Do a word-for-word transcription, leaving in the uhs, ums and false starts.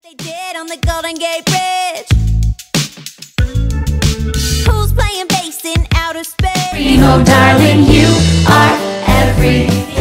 They did on the Golden Gate Bridge. Who's playing bass in outer space? You know, darling, you are everything.